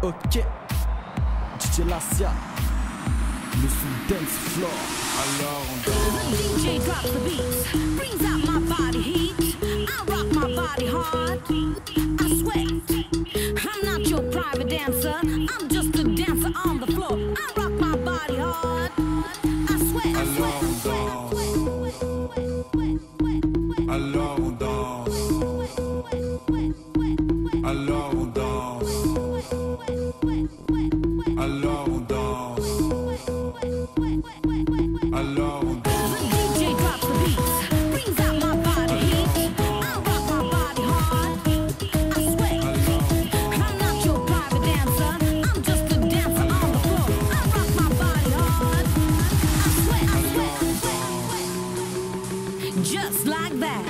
Ok, DJ Lassia, le sous dance floor. Alors on danse. The DJ drops the beats, brings out my body heat. I rock my body hard, I sweat. I'm not your private dancer, I'm just a dancer on the floor. I rock my body hard, I sweat. Alors on danse. Alors on danse. Alors on danse. Alors on danse. Alors on danse. The DJ drops the beats, brings out my body heat. I rock my body hard, I sweat. I'm not your private dancer, I'm just a dancer on the floor. I rock my body hard, I sweat. Just like that.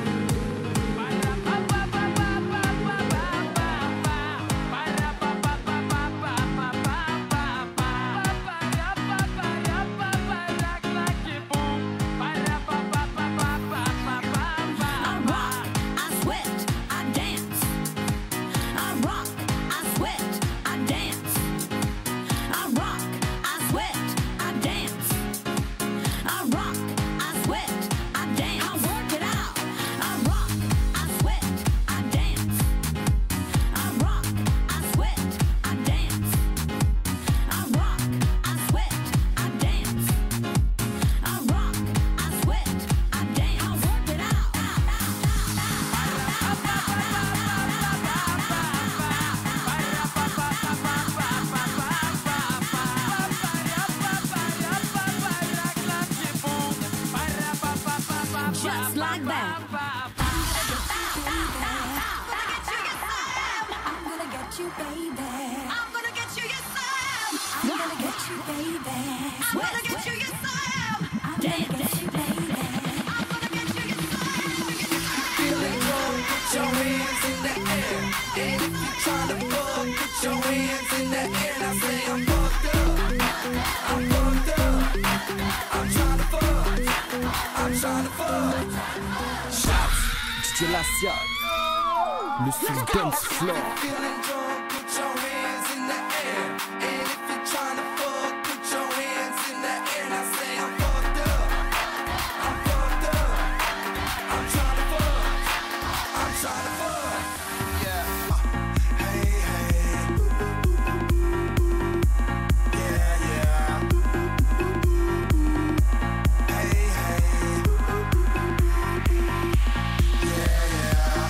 Just like that. I'm gonna get you, baby. I'm gonna get you, yes, Sam. I'm gonna get you, baby. I'm gonna get you, yes, Sam. I'm gonna get you, baby. I'm gonna get you, yes, Sam. Feeling wrong, put your hands in the air. And if you're trying to fuck, put your hands in the air. Now say I'm fucked up. I'm fucked up. I'm trying to fuck. I'm trying to fuck. Shots. DJ Lassia, le sous dance floor. Feeling drunk, put your hands in the air. And if you're trying to fuck, put your hands in the air. Now say I'm fucked up. I'm fucked up. I'm trying to fuck. I'm trying to fuck. Yeah. Hey, hey. Yeah, yeah. Hey, hey. Yeah, yeah.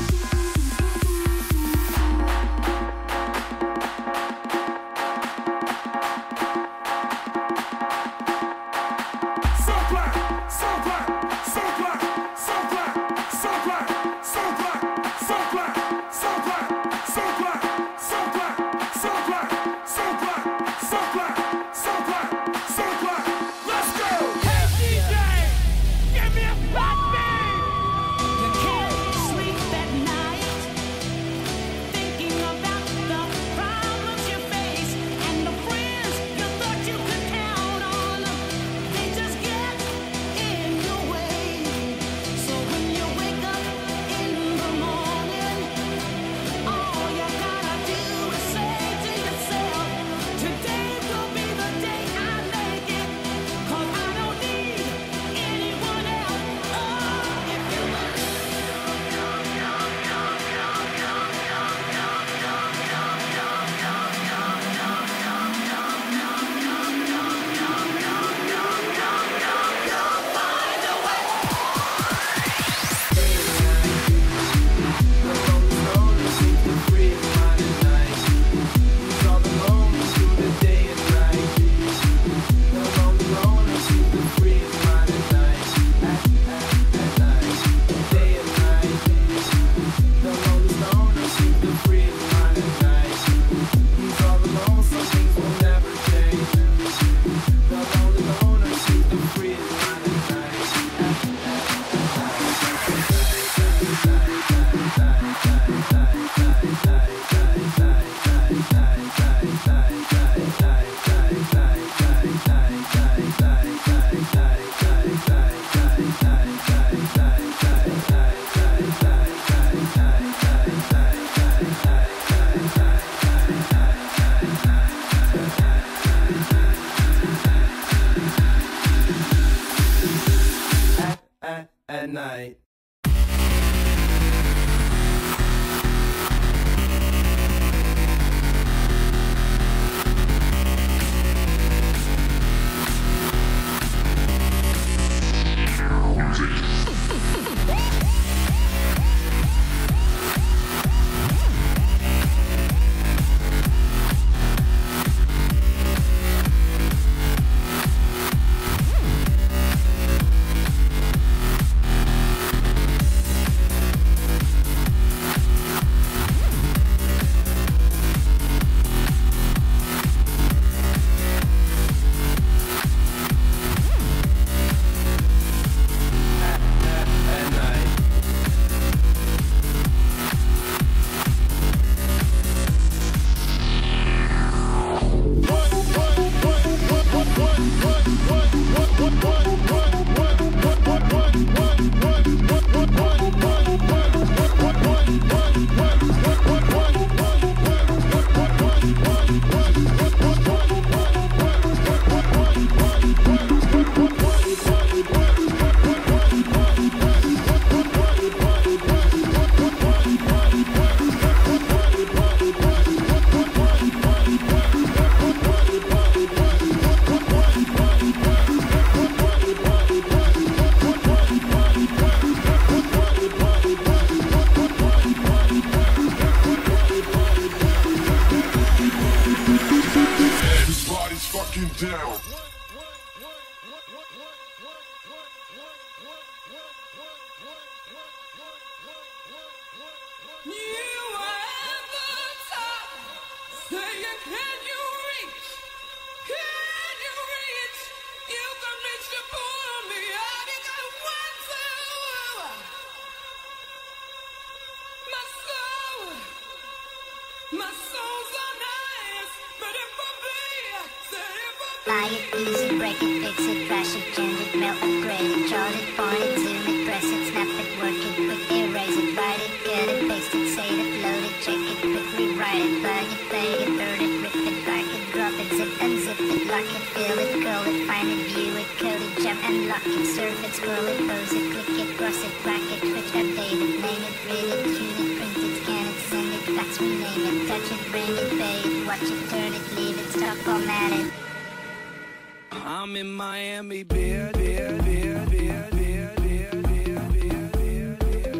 at night. Buy it, use it, break it, fix it, trash it, change it, melt, upgrade it, chart it, point it, zoom it, press it, snap it, work it, quick erase it, write it, cut it, paste it, save it, load it, check it, quick rewrite it, plug it, play it, burn it, rip it, drag it, drop it, zip, unzip it, lock it, fill it, call it, find it, view it, code it, jump and lock it, surf it, scroll it, pose it, click it, cross it, crack it, switch, update it, name it, read it, tune it, print it, scan it, send it, fax, rename it, touch it, bring it, pay it, watch it, turn it, leave it, stop, format it. I'm in Miami, beer, beer, beer, beer, beer, beer, beer, beer, beer,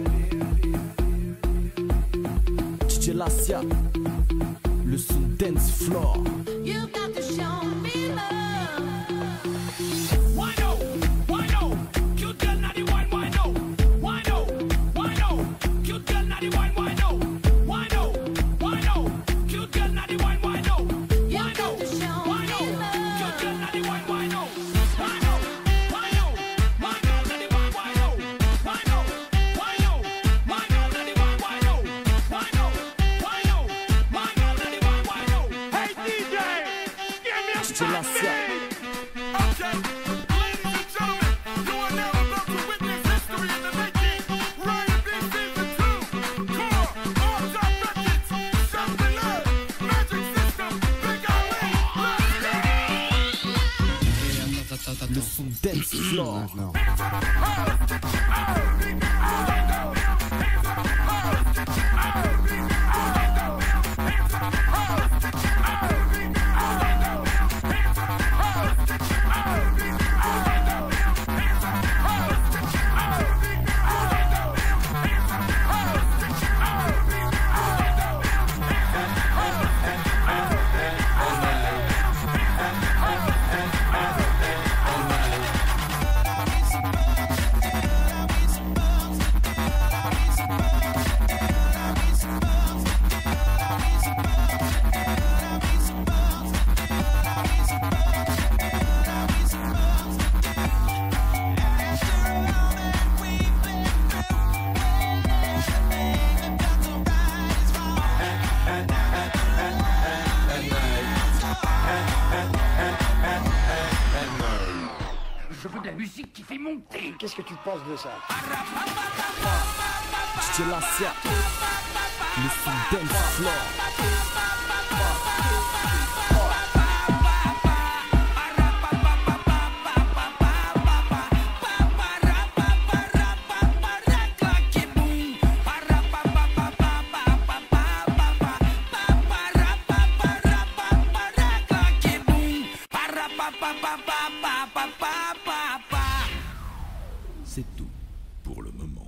beer. DJ Lassia, le son dance floor. You got to show me love. Why no? Why no? Cute girl, naughty wine, why no? Why no? Why no? Cute girl, naughty wine, why no? Why no? Why no? Cute girl, naughty wine, why no? Why no? Why no? Cute girl, naughty wine, why no? Why no? Why no? My girl, naughty wine, why no? Why no? Why no? My girl, naughty wine, why no? Why no? Why no? My girl, naughty wine, why no? Hey DJ, give me a DJ Lassia. Okay, ladies and gentlemen, you are now about to witness history in the making. Ryan B. Season 2, Core, All Top Records, Chef Below, Magic System, Big Ali, let's go! Le son dance floor. Je veux de la musique qui fait monter. Qu'est-ce que tu penses de ça? DJ Lassia, le son dance floor. C'est tout pour le moment.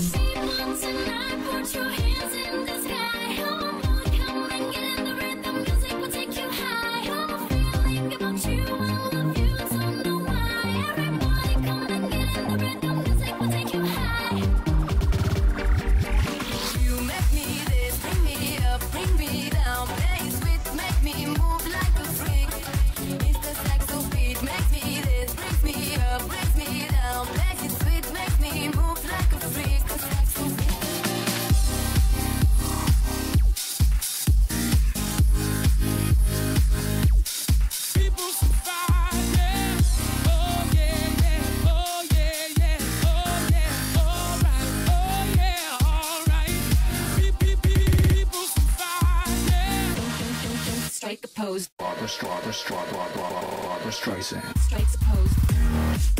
You make me this, bring me up, bring me down. Play it sweet, make me move like a freak. It's the saxo beat, make me this, brings me up, brings me down. Play it sweet, make me move like a freak. The saxo beat. People survive, yeah. Oh yeah, yeah. Oh yeah, yeah. Oh yeah. Alright. Oh yeah. Alright. People survive, yeah. Strike a pose, Barbra Streisand. strikes a pose.